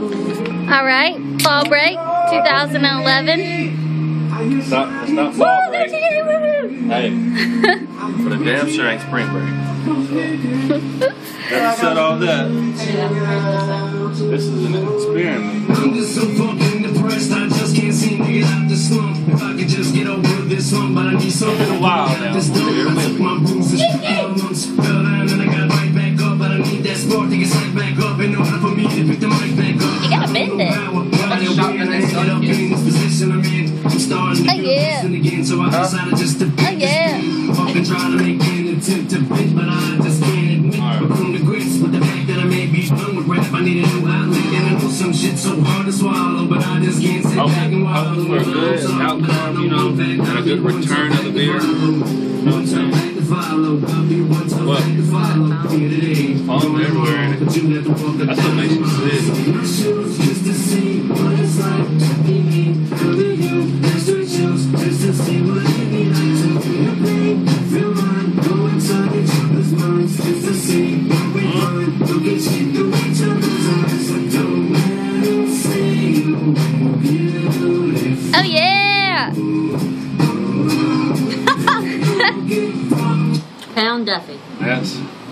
Alright, fall break 2011. It's not fall break. Hey, but it damn sure ain't spring break. Having said all that, this is an experiment. I'm just so fucking depressed, I just can't seem to get out the slump. If I could just get over this slump, but I need something. It's been a while now. I took my bruises for months, fell down and I got right back up, but I need that spark to get set back up in order for me to pick the mic back up. You gotta bend it. I'm starting to feel again, so I decided just to pick fucking try to make an attempt to bitch, but I just can't admit. But come to grips with the fact that I may be done with rap. I need a new outlet, and I know some shit so hard to swallow, but I just can't sit back and wallow. For a good outcome, you know, and a good return of the beer. You know what I'm saying? What? Palm everywhere in it. That's what makes me sick. Oh yeah! Pound Duffy. Yes.